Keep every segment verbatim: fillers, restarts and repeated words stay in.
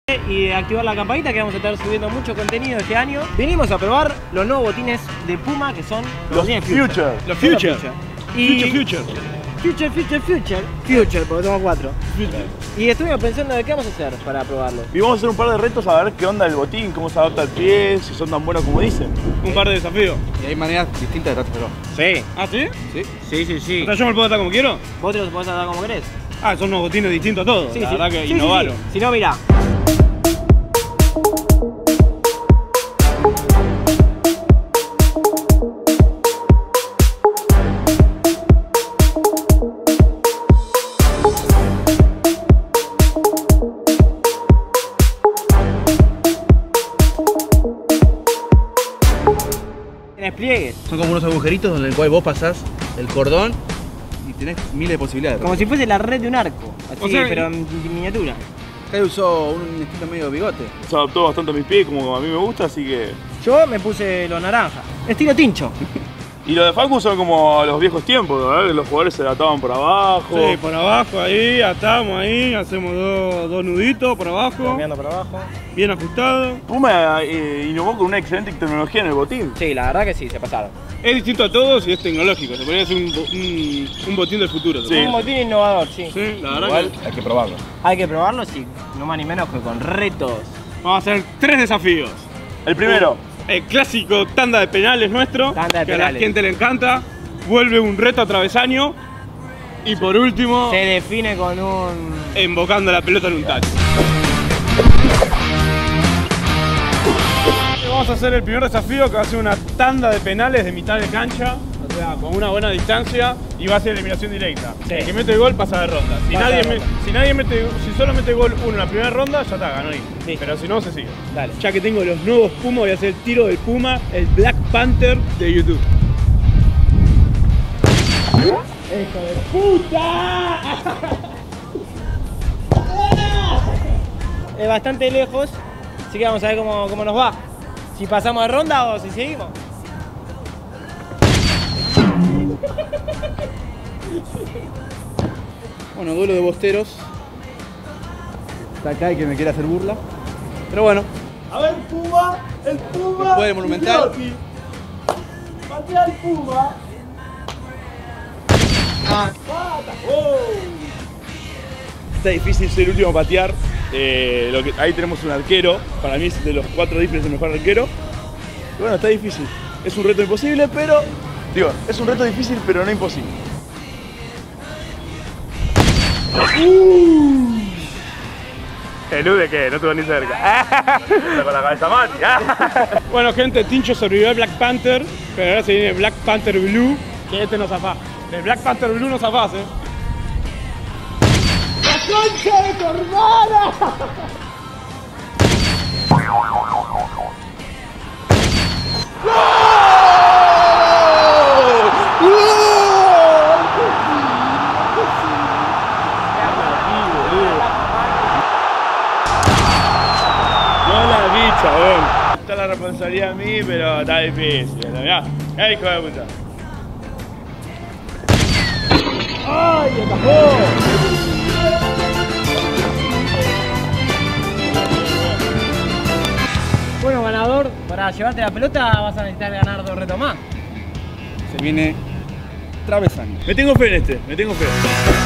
y activar la campanita, que vamos a estar subiendo mucho contenido este año. Vinimos a probar los nuevos botines de Puma, que son los botines Future. Future. Los Future. Future. Y Future, Future. Future, Future, Future. Future, porque tengo cuatro. Future. Y estuvimos pensando de qué vamos a hacer para probarlo. Y vamos a hacer un par de retos a ver qué onda el botín, cómo se adapta al pie, si son tan buenos como dicen. Un par de desafíos. Y hay maneras distintas de tratarlo. Sí. ¿Ah, sí? ¿Sí? Sí, sí, sí. O sea, yo me lo puedo tratar como quiero. ¿Vos te los podés tratar como querés? Ah, son unos botines distintos a todos. Sí, la sí. verdad que Sí, sí, innovaron. sí. Si no, mirá. Pliegues. Son como unos agujeritos en el cual vos pasás el cordón y tenés miles de posibilidades. Como si fuese la red de un arco, así, O sea, pero en miniatura. Acá usó un estilo medio bigote. Se adaptó bastante a mis pies, como a mí me gusta, así que... Yo me puse los naranjas, estilo tincho. Y los de Facu son como a los viejos tiempos, ¿verdad? Que los jugadores se ataban por abajo. Sí, por abajo ahí, atamos ahí, hacemos dos, dos nuditos por abajo. Cambiando para abajo. Bien ajustado. Puma eh, innovó con una excelente tecnología en el botín. Sí, la verdad que sí, se pasaron. Es distinto a todos y es tecnológico. Se podría hacer un, un, un botín del futuro. Sí. Un botín innovador, sí. Sí, la verdad Igual que... hay que probarlo. Hay que probarlo, sí, no más ni menos que con retos. Vamos a hacer tres desafíos. El primero. El clásico tanda de penales nuestro, Tanda de que a penales. la gente le encanta. Vuelve un reto a travesaño. Y por último, Se define con un... embocando la pelota en un tacho. Vamos a hacer el primer desafío, que va a ser una tanda de penales de mitad de cancha, o sea, con una buena distancia, y va a ser eliminación directa. Sí. El que mete gol pasa de ronda. Si, Pasa nadie de me- ronda. si nadie mete, si solo mete gol uno en la primera ronda, ya está, ganó ahí. Sí. Pero si no, se sigue. Dale. Ya que tengo los nuevos Puma, voy a hacer el tiro del Puma, el Black Panther de YouTube. ¡Hijo de puta! Es bastante lejos, así que vamos a ver cómo, cómo nos va. Si pasamos de ronda o si seguimos. Bueno, duelo de bosteros. Está acá y que me quiere hacer burla. Pero bueno, A ver, Puma, el Puma. puede el Monumental. Patea el Puma. Está difícil ser el último a patear. Eh, lo que, ahí tenemos un arquero. Para mí es de los cuatro difíciles el mejor arquero. Y bueno, está difícil. Es un reto imposible, pero... Digo, es un reto difícil, pero no imposible. Uh. ¿Elude qué? No estuvo ni cerca. Está con la cabeza mal. Bueno, gente, Tincho sobrevivió al Black Panther, pero ahora se viene Black Panther Blue, que este no zafás. El Black Panther Blue no zafás, eh. ¡La concha de tu hermana! No la vi, chabón. Está la responsabilidad a mí, pero está difícil. Mirá, mirá, hijo de puta. ¡Ay, atajó! Bueno, ganador, para llevarte la pelota vas a necesitar ganar dos retos más. Se viene travesaño. Me tengo fe en este, me tengo fe.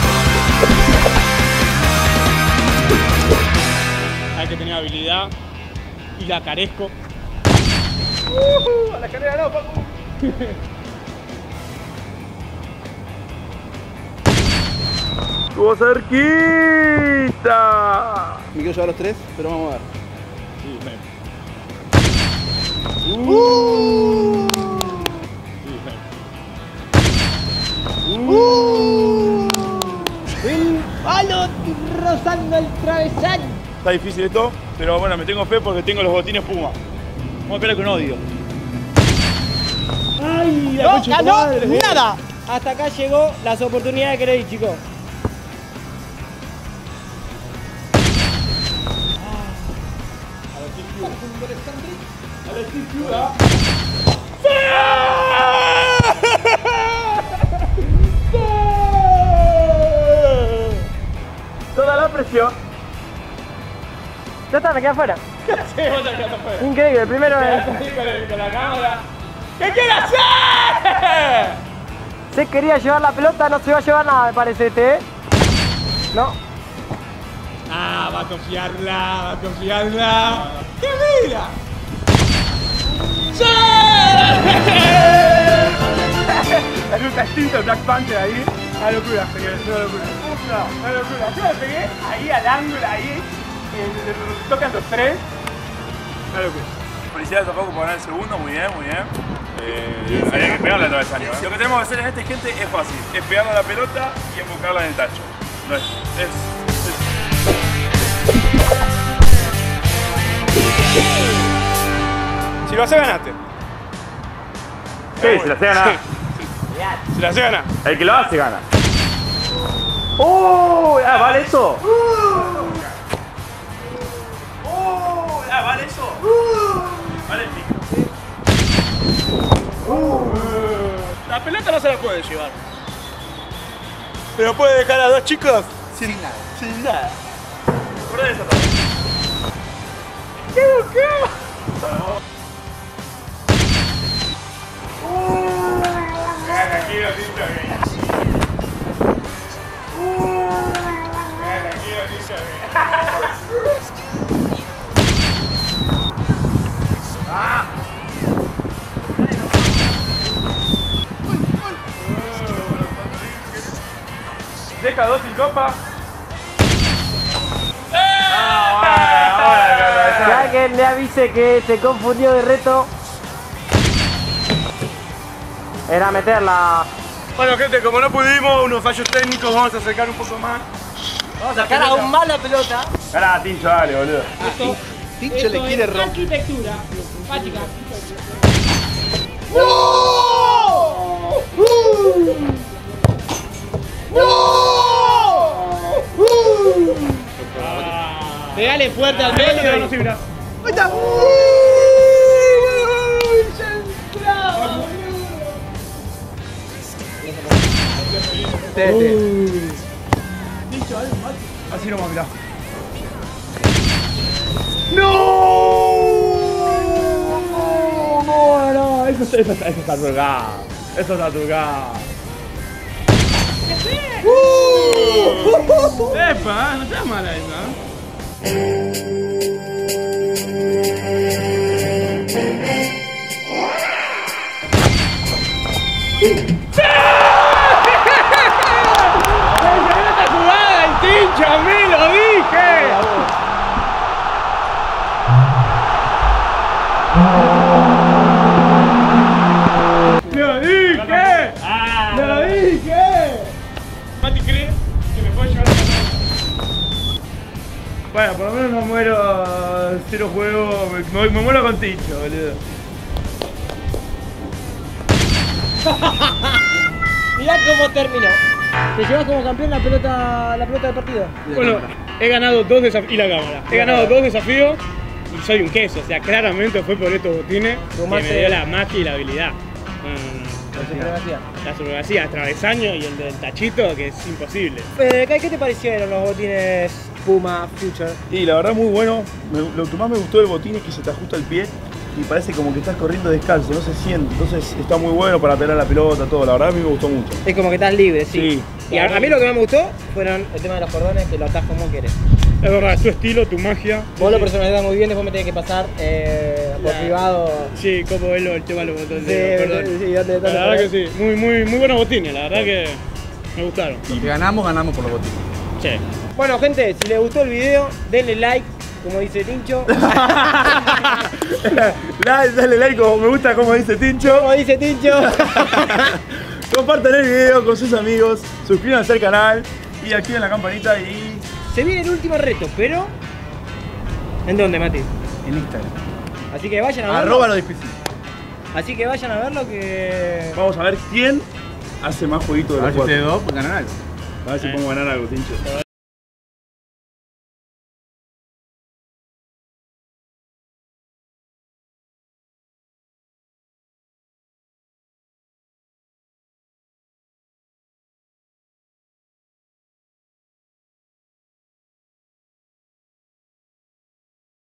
Hay que tener habilidad y la carezco. Uh, a la carrera no, Paco. ¡Estuvo cerquita! Me quiero llevar los tres, pero vamos a ver. Sí, ven. Uh. Sí, ven. Uh. El palo rozando el travesaño. Está difícil esto, pero bueno, me tengo fe porque tengo los botines Puma. Vamos a esperar con odio. ¡Ay, la No concha de tu ganó madre! nada. Hasta acá llegó las oportunidades que le di, chicos. A la escritura. Toda la presión. Ya está, me quedé afuera. Sí, vos te quedaste afuera. Increíble, el primero es... Con la cámara. ¿Qué quiere hacer? Se quería llevar la pelota, no se va a llevar nada, me parece este, ¿eh? No. Ah, va a confiarla, va a confiarla. ¡Qué mira! ¡Sí! Es un castillo de Black Panther ahí. Una locura, señores, una locura. Una locura. Yo le pegué ahí al ángulo, ahí. Eh, tocan los tres. Una locura. Felicidades a Facu por ganar el segundo, muy bien, muy bien. Eh, había que pegarle a travesaño. ¿eh? Lo que tenemos que hacer en este, gente, es fácil. Es pegarle a la pelota y enfocarla en el tacho. No es... es, es... Si lo hace, ganaste. Sí, si lo hace ganar. Si lo hace, gana. El que lo hace gana. ¡Oh! Ah, ¿vale eso? ¡Oh! Ah, ¿vale eso? Vale el pico. La pelota no se la puede llevar. Pero puede dejar a dos chicos sin nada. Sin nada. Por eso todo. ¿Qué buscó? Tranquilo, Tincho. Tranquilo, Tincho. Deja dos sin copa. Que alguien le avise que se confundió de reto. Era meterla. Bueno, gente, como no pudimos, unos fallos técnicos, vamos a acercar un poco más. Vamos a sacar aún más la pelota. Ganá, Tincho, dale, boludo. Tincho Esto le quiere romper. Arquitectura básica. ¡No! ¡No! Pegale fuerte al medio. No, no sirve. ¡Ahí está! Así nomás, mirá. ¡No! No, no, eso, eso, eso está trucado. Eso está trucado. Epa, no está mala esa. ¡Tincho, a mí lo dije! ¡Lo dije! ¡Lo dije! Mati cree que me puede llevar a la casa. Bueno, por lo menos no muero cero juego, me, me, me muero con Tincho, boludo. Mirá cómo terminó. Te llevas como campeón la pelota, la pelota del partido. Bueno, he ganado dos desafíos. Y la cámara. He ganado dos desafíos y soy un queso. O sea, claramente fue por estos botines que me dio la magia y la habilidad. Mm, La supremacía. la supremacía, el travesaño y el del tachito, que es imposible. Eh, Kai, ¿qué te parecieron los botines Puma Future? Y la verdad muy bueno. Me- lo que más me gustó del botín es que se te ajusta el pie y parece como que estás corriendo descalzo, no se siente. Entonces está muy bueno para pegar la pelota, todo. La verdad a mí me gustó mucho. Es como que estás libre, sí. Sí. Y a, a mí lo que más me gustó fueron el tema de los cordones, que lo atás como querés. Es verdad, es tu estilo, tu magia. Vos lo personalizás muy bien, después me tenés que pasar eh, por La- privado. Sí, cómo es lo- el tema de los botones. Sí, de los cordones. sí, ¿dónde- dónde La verdad poner? que sí, muy, muy, muy buenos botines, la verdad que me gustaron. Si ganamos, ganamos por los botines. Sí. Bueno, gente, si les gustó el video, denle like, como dice Tincho. Dale, dale like como me gusta como dice Tincho. Como dice Tincho. Compartan el video con sus amigos, suscríbanse al canal y activen la campanita y... Se viene el último reto, pero... ¿En dónde, Mati? En Instagram. Así que vayan a verlo. Arroba lo difícil. Así que vayan a verlo que... Vamos a ver quién hace más jueguito de A ver los si cuatro. ustedes dos pues ganan algo. A ver si podemos ganar algo, Tincho.